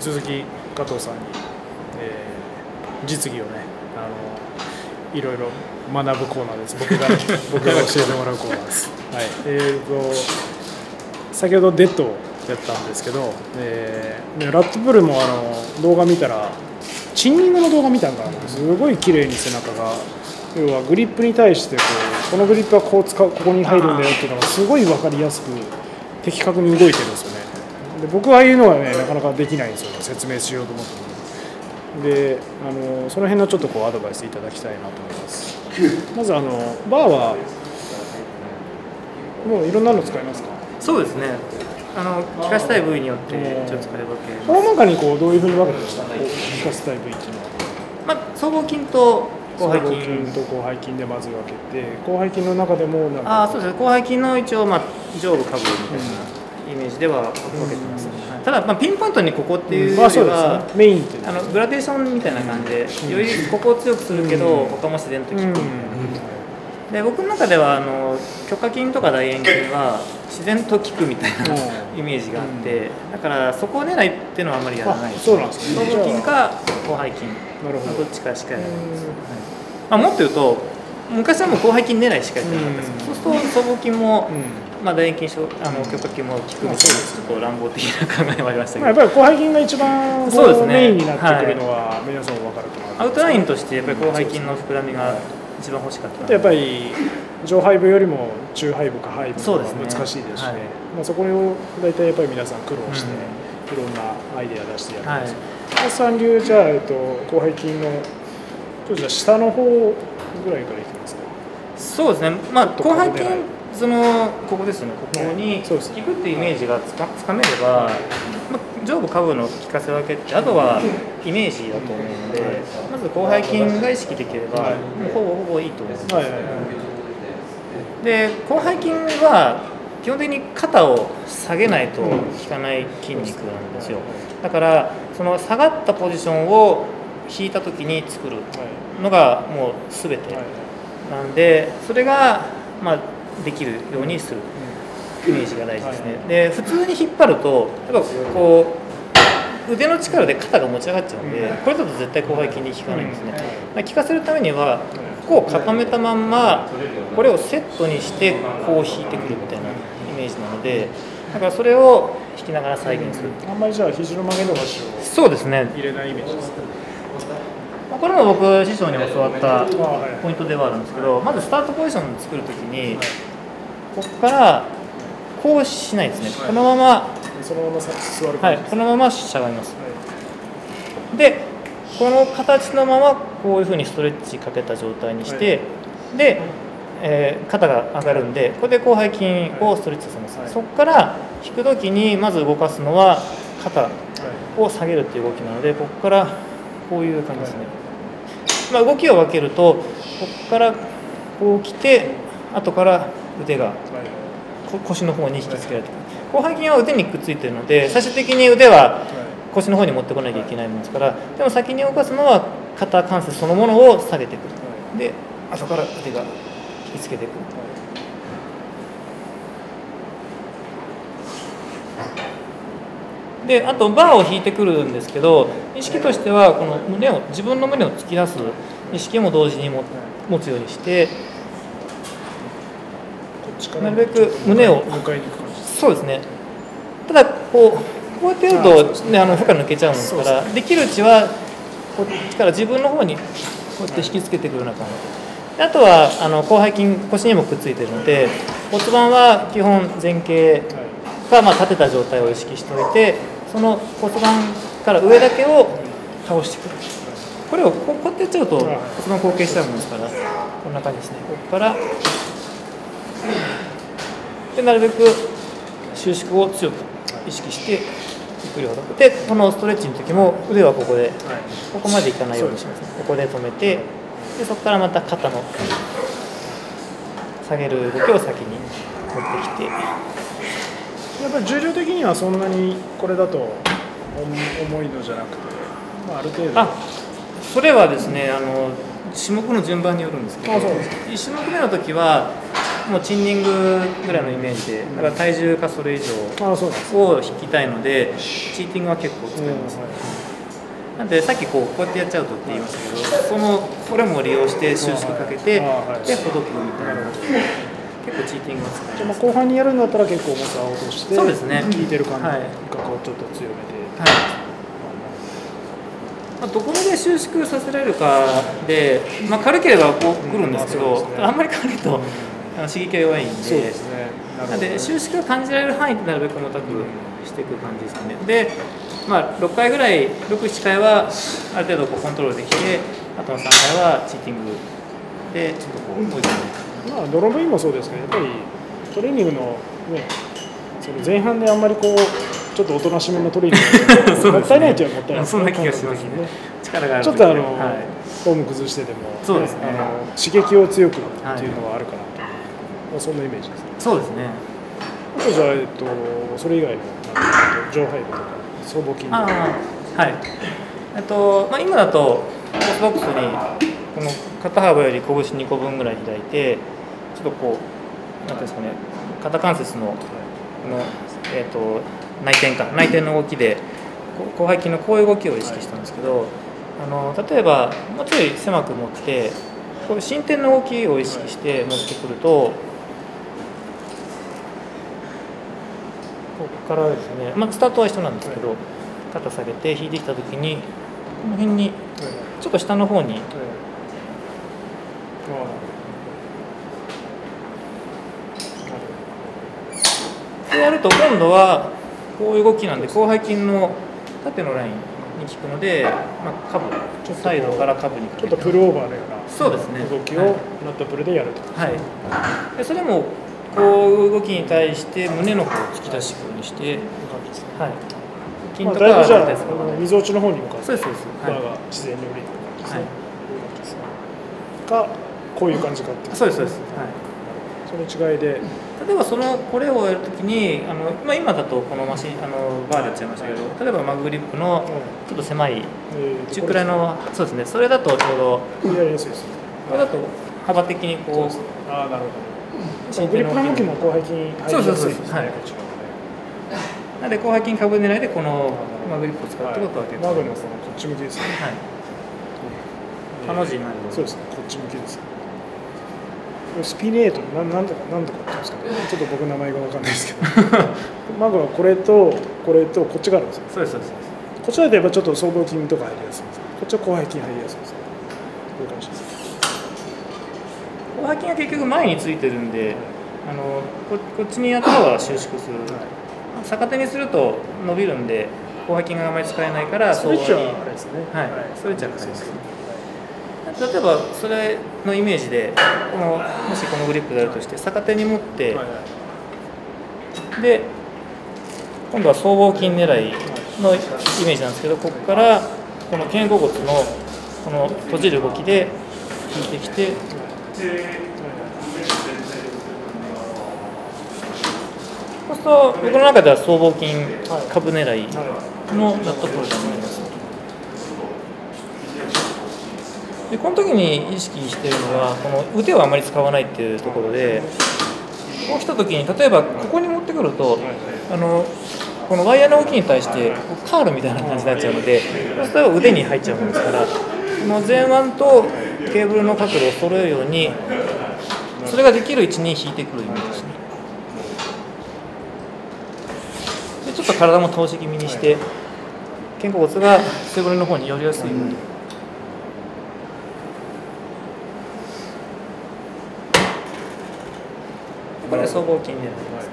続き加藤さんに、実技をねいろいろ学ぶコーナーです。僕が教えてもらうコーナーです。はい、先ほどデッドやったんですけど、ラットプルも動画見たらチンニングの動画見たんかな、すごい綺麗に背中が、要はグリップに対してこのグリップはここに入るんだよっていうのがすごい分かりやすく的確に動いてるんですよね。で僕はああいうのはねなかなかできないんですよね、説明しようと思っても。でその辺のちょっとアドバイスいただきたいなと思います。まずバーはもういろんなの使いますか？ そうですね、効かしたい部位によって一応使い分けます。 この中にどういうふうに分けてました？効かせたい部位っていうのは、 僧帽筋と広背筋と広背筋でまず分けて、広背筋の中でもそうですね、広背筋の一応上部下部みたいなイメージでは分けてます。ただピンポイントにここっていうよりは、 メインってグラデーションみたいな感じで、よりここを強くするけど他も自然と効くみたいな。で僕の中では胸下筋とか大円筋は自然と効くみたいなイメージがあって、だからそこを狙いっていうのはあんまりやらないです。 そうなんですね。 僧帽筋か広背筋、どっちかしかやらないです。もっと言うと昔はもう広背筋狙いしかやってなかったです。そうすると僧帽筋も大円筋、胸下筋も効くみたいな、ちょっと乱暴的な考えもありましたけど、 やっぱり広背筋が一番メインになってくるのは皆さん分かると思います。 アウトラインとしてやっぱり広背筋の膨らみが一番欲しかった。 やっぱり上背部よりも中背部下背部が難しいですしね。そこを大体やっぱり皆さん苦労していろんなアイデア出してやるんです。加藤さん流じゃあ広背筋のちょっとじゃあ下の方ぐらいからいきますか？ そうですね。広背筋ここですね。ここに効くっていうイメージがつかめれば、上部下部の効かせ分けってあとはイメージだと思うので、まず広背筋が意識できればほぼいいと思います。で広背筋は基本的に肩を下げないと効かない筋肉なんですよ。だからその下がったポジションを引いた時に作るのがもう全てなんで、それができるようにするイメージが大事ですね。で普通に引っ張るとやっぱ腕の力で肩が持ち上がっちゃうんで、これだと絶対広背筋に効かないんですね。効かせるためにはここを固めたまんまこれをセットにして引いてくるみたいなイメージなので、だからそれを引きながら再現する。 あんまりじゃあ肘の曲げ伸ばしをそうですね、 入れないイメージですね。 これも僕師匠に教わったポイントではあるんですけど、まずスタートポジションを作るときにここからこうしないですね。このまま座る感じです。このまましゃがみます。でこの形のままこういうふうにストレッチかけた状態にして、で、肩が上がるんで、これで広背筋をストレッチさせます。そこから引くときにまず動かすのは肩を下げるっていう動きなので、ここからこういう感じですね。動きを分けると、ここからこう来て、後から腕が腰の方に引きつけられてくる。広背筋は腕にくっついているので、最終的に腕は腰の方に持ってこなきゃいけないものですから、でも先に動かすのは肩関節そのものを下げてくる。で、後から腕が引きつけてくる。であとバーを引いてくるんですけど、意識としてはこの自分の胸を突き出す意識も同時に持つようにして、なるべく胸をそうですね。ただこうやってやると、負荷抜けちゃうんですから、できるうちはこっちから自分の方にこうやって引きつけてくるような感じで、あとは広背筋腰にもくっついているので、骨盤は基本前傾か立てた状態を意識しておいて、その骨盤から上だけを倒してくる。これをこうやってやっちゃうと骨盤後傾しちゃうんですから、こんな感じですね。ここからでなるべく収縮を強く意識してゆっくりほどく。でこのストレッチの時も腕はここでここまでいかないようにします。ここで止めて、でそこからまた肩の下げる動きを先に持ってきて。 やっぱり重量的にはそんなにこれだと重いのじゃなくて、ある程度それはですね、種目の順番によるんですけど、1種目目の時はもうチンニングぐらいのイメージで、だから体重かそれ以上を引きたいので、チーティングは結構使います。なんでさっきこうやってやっちゃうとって言いましたけど、これも利用して収縮かけて、でほどくみたいな。結構チーティングを使います。 じゃあ後半にやるんだったら結構重さを落として、 そうですね。 効いてる感じがこうちょっと強めて。 どこまで収縮させられるかで、軽ければこう来るんですけど、あんまり軽いと刺激が弱いんで、なので収縮が感じられる範囲でなるべく重たくしていく感じですかね。で、6回ぐらい、6、7回はある程度こうコントロールできて、あとの3回はチーティングでちょっとこう追い込んでいく。 ドローインもそうですけど、やっぱりトレーニングの、ね、その前半であんまりこうちょっとおとなしめのトレーニングもったいないというのはもったいない。 そんな気がしますね。力がある。 ちょっとフォーム崩してでも、 そうですね。 刺激を強くっていうのはあるかなと、そんなイメージですね。 そうですね。 あとじゃあそれ以外の上背部とか僧帽筋とか。 はい。今だとオーソドックスにこの肩幅より拳2個分ぐらい開いて、ちょっとこうなんていうんですかね、肩関節のこの内転の動きで広背筋のこういう動きを意識したんですけど、例えばもうちょい狭く持ってこう伸展の動きを意識して持ってくると、ここからですね、スタートは一緒なんですけど、肩下げて引いてきたときにこの辺にちょっと下の方にこうやると今度はこういう動きなんで広背筋の縦のラインに効くので、下部サイドから下部にかけてちょっとプルオーバーのような動きをナットプルでやると。 でそれもこういう動きに対して胸の方を突き出していくようにして、 筋とかだいぶじゃあみぞおちの方に向かってそうですバーが自然に降りてくる感じですね。かこういう感じかっていう。 そうです。 その違いで。 例えばこれをやるときに今だとこのマシンバーでやっちゃいましたけど、例えばマググリップのちょっと狭い中くらいの、そうですね、それだとちょうどやりやすいですね。 これだと幅的にこう、 なるほど。グリップの向きも広背筋入りやすいですね。 なので広背筋下部狙いでこのマグリップを使うってことは結構マグのこっち向きですね。 ハの字になる。 そうですね、こっち向きです。スピネートなんとかって言うんですかね。ちょっと僕名前が分かんないですけどマグはこれとこっちがあるんですよ。 そうです。こっちだとやっぱちょっと僧帽筋とか入りやすいです。こっちは広背筋入りやすいです。こういう感じです。 広背筋は結局前についてるんで、こっちにやった方が収縮する。逆手にすると伸びるんで広背筋があまり使えないからストレッチはあれですね。 ストレッチは使います。例えばそれのイメージでもしこのグリップであるとして逆手に持って、で今度は僧帽筋狙いのイメージなんですけど、ここからこの肩甲骨のこの閉じる動きで引いてきて、そうすると僕の中では僧帽筋下部狙いのナットプルになります。でこの時に意識しているのはこの腕をあまり使わないっていうところで、こう来た時に例えばここに持ってくるとこのワイヤーの動きに対してカールみたいな感じになっちゃうので、そうすると腕に入っちゃうんですから、この前腕とケーブルの角度を揃えるように、それができる位置に引いてくるイメージですね。でちょっと体も倒し気味にして肩甲骨が背骨の方に寄りやすいように。これ総合筋になりますね。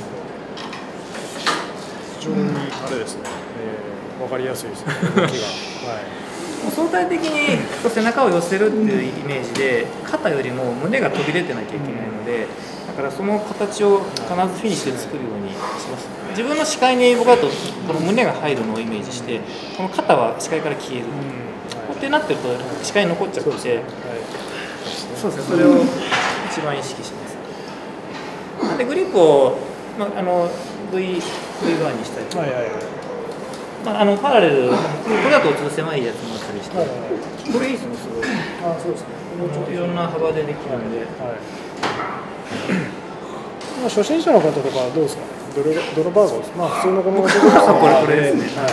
非常にあれですね、分かりやすいですね、動きが。 相対的に背中を寄せるっていうイメージで、肩よりも胸が飛び出てなきゃいけないので、だからその形を必ずフィニッシュで作るようにします。自分の視界に僕だとこの胸が入るのをイメージして、この肩は視界から消える。こうやってなってると視界に残っちゃって、そうですね、それを一番意識します。でグリップを、V バーにしたりとか、パラレル、これだとちょっと狭いやつもあったりして、これいいですね、すごい。 そうですね。 いろんな幅でできるので、 まあ初心者の方とかはどうですかね、ドロバーゴです、まあ、普通のこのオーソドックスなこれですね、 はい、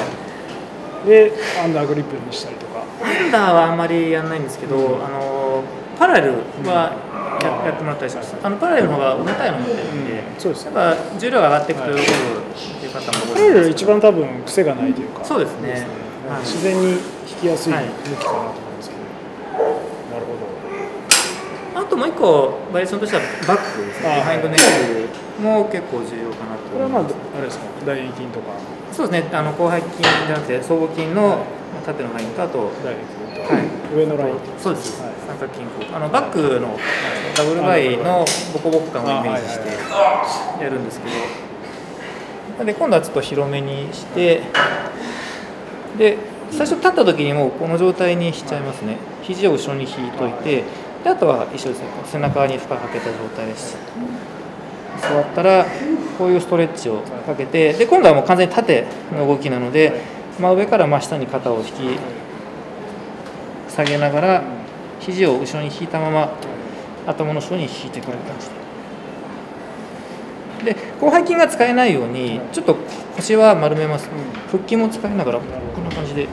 でアンダーグリップにしたりとか。 アンダーはあんまりやらないんですけど、パラレルはやってもらったりします。パラレルの方が重たいの持ってるんで、 そうですね、 やっぱ重量が上がっていくと喜ぶっていう方も多いパラレル一番多分癖がないというか、 そうですね、 はい、自然に引きやすい向きかなと思うんですけど、なるほど。 あともう一個バリエーションとしてはバックですね、ビハインドネックも結構重要かなとこれはまあ思います。 あれですか、大円筋とか。 そうですね、広背筋じゃなくて僧帽筋の縦のラインとあと大円筋と、 はい、 上のライン。 そうです、 はい、 三角筋バックのダブルバイのボコボコ感をイメージしてやるんですけど、で今度はちょっと広めにして、で最初立った時にもうこの状態にしちゃいますね。肘を後ろに引いといて、であとは一緒ですね、背中に負荷かけた状態です。座ったらこういうストレッチをかけて、で今度はもう完全に縦の動きなので、真上から真下に肩を引き下げながら肘を後ろに引いたまま頭の後ろに引いてくる感じで、広背筋が使えないようにちょっと腰は丸めます。腹筋も使いながらこんな感じで。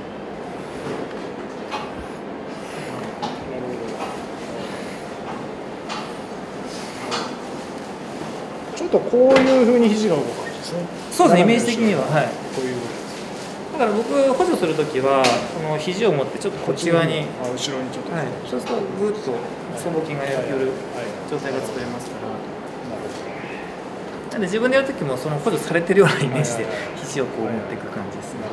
ちょっとこういうふうに肘が動く感じですね。 そうですね、イメージ的には、はい。 こういう動きです。 だから僕補助するときはこの肘を持ってちょっとこっち側に、 後ろにちょっと、 はい、そうするとグッと僧帽筋が寄る状態が作れますから。なんで自分でやるときもその補助されてるようなイメージで肘をこう持っていく感じですね。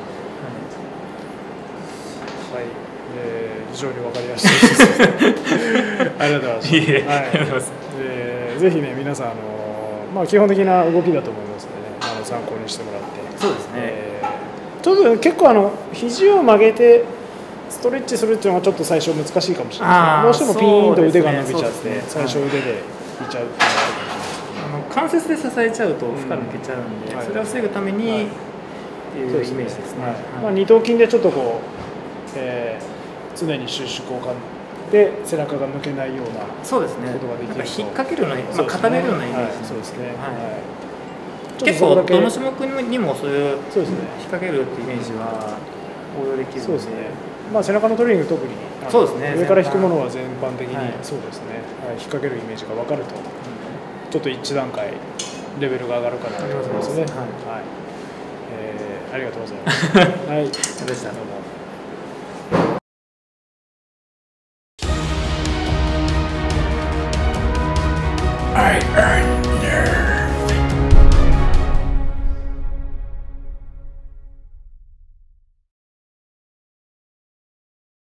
はい、非常にわかりやすいです。ありがとうございます。 いえ、ありがとうございます。 ぜひね、皆さんまあ基本的な動きだと思いますので、ね、参考にしてもらって。 そうですね。 ちょっと結構肘を曲げてストレッチするっていうのがちょっと最初難しいかもしれないです。どうしてもピーンと腕が伸びちゃって、最初腕で引いちゃうっていうのがあるかもしれないです。 関節で支えちゃうと負荷抜けちゃうんで、それを防ぐためにっていうイメージですね。 まあ二頭筋でちょっとこう、常に収縮を感じて背中が抜けないようなそうですね。 ことができると。 引っ掛けるような、固めるようなイメージ。 そうですね。 結構どの種目にもそういうそうですね。 引っ掛けるっていうイメージは応用できるので。 そうですね。まあ背中のトレーニング特にそうですね。 上から引くものは全般的にそうですね。引っ掛けるイメージが分かると。ちょっと一段階レベルが上がるかなと思いますね。はい。ありがとうございます。はい。 でした。 どうも。